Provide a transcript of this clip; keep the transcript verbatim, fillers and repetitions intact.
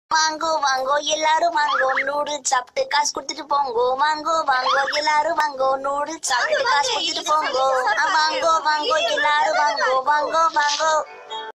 வாங்கோ வாங்கோ எல்லாரும் வாங்கோ நூடுல்ஸ் சாப்பிட்டு காசு கொடுத்துட்டு போங்கோ. வாங்கோ வாங்கோ எல்லாரும் வாங்கோ நூடுல்ஸ் சாப்பிட்டு காசு கொடுத்துட்டு போங்கோ. வாங்கோ வாங்கோ எல்லாரும் வாங்கோ வாங்கோ வாங்கோ.